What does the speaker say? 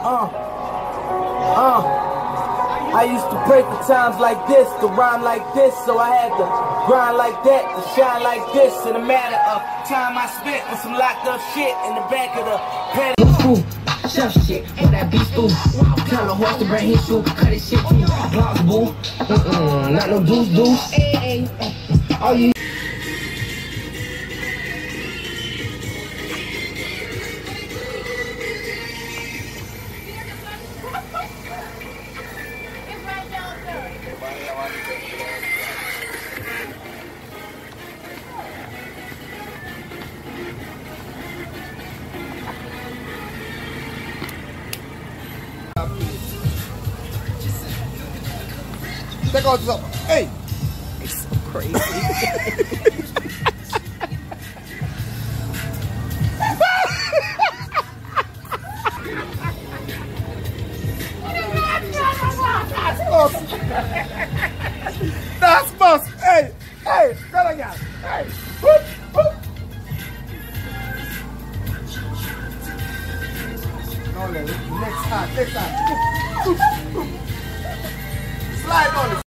I used to pray for times like this, to rhyme like this, so I had to grind like that, to shine like this. In a matter of time I spent with some locked up shit in the back of the paddy. Chef shit, with that beef food. Tell a horse to bring his shoe, cut his shit too. Blocks boo, not no deuce. All you Check out this up. Hey! it's so crazy. That's boss. Hey! Hey! Come on, guys. Hey! Whoop! Whoop! No, next time. Slide on it.